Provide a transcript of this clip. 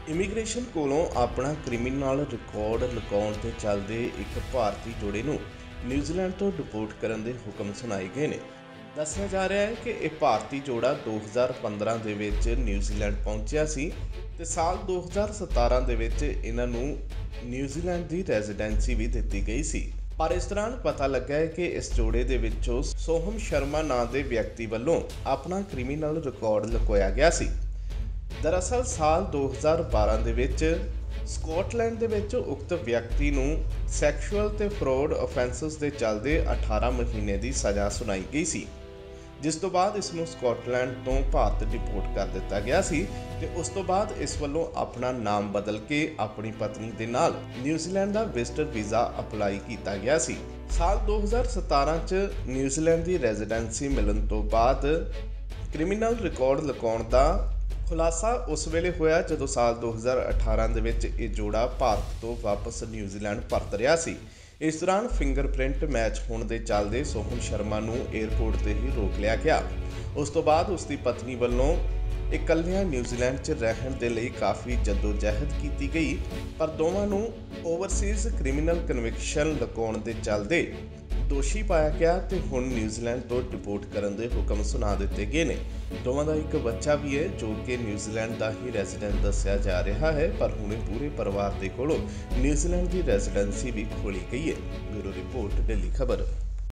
Immigration ਕੋਲੋਂ ਆਪਣਾ criminal record ਲੁਕਾਉਣ ਦੇ ਚੱਲਦੇ ਇੱਕ ਭਾਰਤੀ ਜੋੜੇ ਨੂੰ ਨਿਊਜ਼ੀਲੈਂਡ ਤੋਂ ਡਿਪੋਰਟ ਕਰਨ ਦੇ ਹੁਕਮ ਸੁਣਾਏ ਗਏ ਨੇ। ਦੱਸਿਆ ਜਾ ਰਿਹਾ ਹੈ ਕਿ ਇਹ ਭਾਰਤੀ ਜੋੜਾ 2015 ਦੇ ਵਿੱਚ ਨਿਊਜ਼ੀਲੈਂਡ ਪਹੁੰਚਿਆ ਸੀ ਤੇ ਸਾਲ 2017 ਦੇ ਵਿੱਚ ਇਹਨਾਂ ਨੂੰ ਨਿਊਜ਼ੀਲੈਂਡ ਦੀ ਰੈਜ਼ੀਡੈਂਸੀ ਵੀ ਦਿੱਤੀ ਗਈ ਸੀ। ਪਰ ਇਸ ਦੌਰਾਨ ਪਤਾ ਲੱਗਾ ਹੈ ਕਿ ਇਸ ਜੋੜੇ ਦੇ ਵਿੱਚੋਂ ਸੋਹਮ ਸ਼ਰਮਾ ਨਾਂ ਦੇ ਵਿਅਕਤੀ ਵੱਲੋਂ ਆਪਣਾ ਕ੍ਰਿਮੀਨਲ ਰਿਕਾਰਡ ਲੁਕਾਇਆ ਗਿਆ ਸੀ। ਦਰਅਸਲ ਸਾਲ 2012 ਦੇ ਵਿੱਚ ਸਕਾਟਲੈਂਡ ਦੇ ਵਿੱਚ ਉਕਤ ਵਿਅਕਤੀ ਨੂੰ ਸੈਕਸ਼ੂਅਲ ਤੇ ਫਰੋਡ ਆਫੈਂਸਸ ਦੇ ਚੱਲਦੇ 18 ਮਹੀਨੇ ਦੀ ਸਜ਼ਾ ਸੁਣਾਈ ਗਈ ਸੀ, ਜਿਸ ਤੋਂ ਬਾਅਦ ਇਸ ਨੂੰ ਸਕਾਟਲੈਂਡ ਤੋਂ ਭਾਰਤ ਡਿਪੋਰਟ ਕਰ ਦਿੱਤਾ ਗਿਆ ਸੀ ਤੇ ਉਸ ਤੋਂ ਬਾਅਦ ਇਸ ਵੱਲੋਂ ਆਪਣਾ ਨਾਮ ਬਦਲ ਕੇ ਆਪਣੀ ਪਤਨੀ ਦੇ ਨਾਲ ਨਿਊਜ਼ੀਲੈਂਡ ਦਾ ਵਿਜ਼ਟਰ ਵੀਜ਼ਾ ਅਪਲਾਈ ਕੀਤਾ ਗਿਆ ਸੀ। ਸਾਲ 2017 ਚ ਨਿਊਜ਼ੀਲੈਂਡ ਦੀ ਰੈਜ਼ੀਡੈਂਸੀ ਮਿਲਣ ਤੋਂ ਬਾਅਦ ਕ੍ਰਿਮੀਨਲ ਰਿਕਾਰਡ ਲੁਕਾਉਣ ਦਾ ਖੁਲਾਸਾ ਉਸ ਵੇਲੇ ਹੋਇਆ ਜਦੋਂ ਸਾਲ 2018 ਦੇ ਵਿੱਚ ਇਹ ਜੋੜਾ ਭਾਰਤ ਤੋਂ ਵਾਪਸ ਨਿਊਜ਼ੀਲੈਂਡ ਪਰਤ ਰਿਹਾ ਸੀ। ਇਸ ਦੌਰਾਨ ਫਿੰਗਰਪ੍ਰਿੰਟ ਮੈਚ ਹੋਣ ਦੇ ਚੱਲਦੇ ਸੋਹਮ ਸ਼ਰਮਾ ਨੂੰ ਏਅਰਪੋਰਟ ਤੇ ਹੀ ਰੋਕ ਲਿਆ ਗਿਆ। ਉਸ ਤੋਂ ਬਾਅਦ ਉਸ ਦੀ ਪਤਨੀ ਵੱਲੋਂ ਇਕੱਲਿਆਂ ਨਿਊਜ਼ੀਲੈਂਡ 'ਚ ਰਹਿਣ ਦੇ ਲਈ ਕਾਫੀ ਜਦੋਜਹਿਦ ਕੀਤੀ ਗਈ, ਪਰ ਦੋਵਾਂ ਨੂੰ ਓਵਰਸੀਜ਼ ਕ੍ਰਿਮੀਨਲ ਕਨਵਿਕਸ਼ਨ ਲੁਕਾਉਣ ਦੇ ਚੱਲਦੇ ਦੋਸ਼ੀ ਪਾਇਆ ਗਿਆ ਤੇ ਹੁਣ ਨਿਊਜ਼ੀਲੈਂਡ ਤੋਂ ਡਿਪੋਰਟ ਕਰਨ ਦੇ ਹੁਕਮ ਸੁਣਾ ਦਿੱਤੇ ਗਏ ਨੇ। ਦੋਵਾਂ ਦਾ ਇੱਕ ਬੱਚਾ ਵੀ ਹੈ ਜੋ ਕਿ ਨਿਊਜ਼ੀਲੈਂਡ ਦਾ ਹੀ ਰੈਜ਼ੀਡੈਂਟ ਦੱਸਿਆ ਜਾ ਰਿਹਾ ਹੈ, ਪਰ ਹੁਣੇ ਪੂਰੇ ਪਰਿਵਾਰ ਦੇ ਕੋਲੋਂ ਨਿਊਜ਼ੀਲੈਂਡ ਦੀ ਰੈਜ਼ੀਡੈਂਸੀ ਵੀ ਖੋਲੀ ਗਈ ਹੈ। ਬਿਊਰੋ ਰਿਪੋਰਟ, ਦਿੱਲੀ ਖਬਰ।